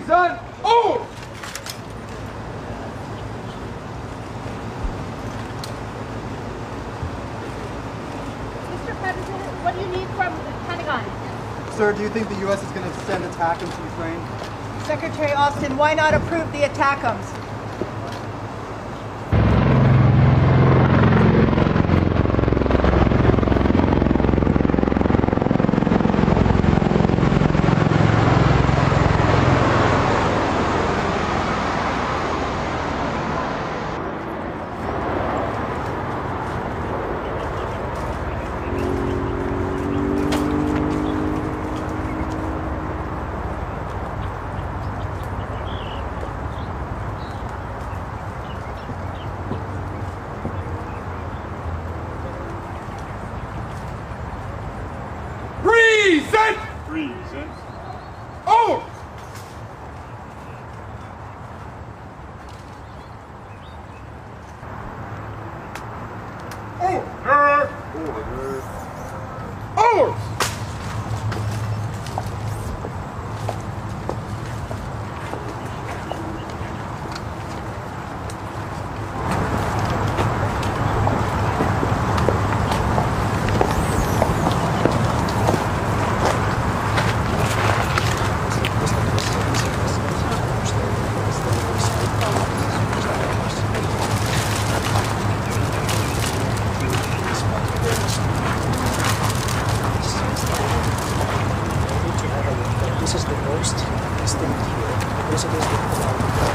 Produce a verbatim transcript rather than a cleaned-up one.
Reason. Oh! Mister President, what do you need from the Pentagon? Sir, do you think the U S is going to send ATACMS to Ukraine? Secretary Austin, why not approve the ATACMS? Reason. Reason. Oh! Order! Order. Order! This is the most distinct here. This is the